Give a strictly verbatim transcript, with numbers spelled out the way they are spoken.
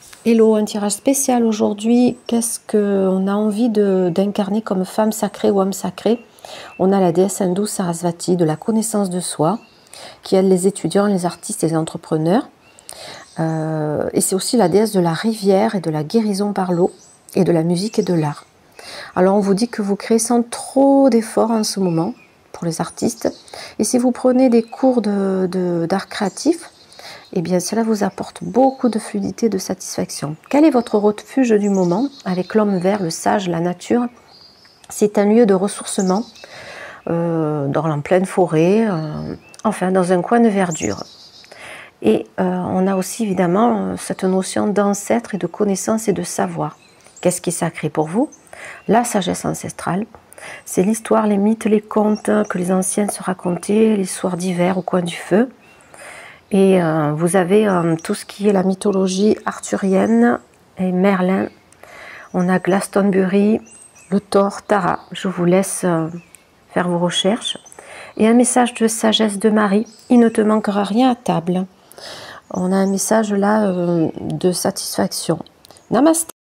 Hello, un tirage spécial aujourd'hui. Qu'est-ce qu'on a envie d'incarner comme femme sacrée ou homme sacré? On a la déesse hindoue Sarasvati, de la connaissance de soi, qui aide les étudiants, les artistes et les entrepreneurs. Euh, et c'est aussi la déesse de la rivière et de la guérison par l'eau, et de la musique et de l'art. Alors on vous dit que vous créez sans trop d'efforts en ce moment, pour les artistes. Et si vous prenez des cours de, de, d'art créatif, eh bien cela vous apporte beaucoup de fluidité, de satisfaction. Quel est votre refuge du moment? Avec l'homme vert, le sage, la nature, c'est un lieu de ressourcement euh, dans la pleine forêt, euh, enfin dans un coin de verdure. Et euh, on a aussi évidemment cette notion d'ancêtre et de connaissance et de savoir. Qu'est-ce qui est sacré pour vous? La sagesse ancestrale, c'est l'histoire, les mythes, les contes que les anciens se racontaient, les soirs d'hiver au coin du feu. Et euh, vous avez euh, tout ce qui est la mythologie arthurienne et Merlin. On a Glastonbury, le Thor, Tara. Je vous laisse euh, faire vos recherches. Et un message de sagesse de Marie. Il ne te manquera rien à table. On a un message là euh, de satisfaction. Namaste.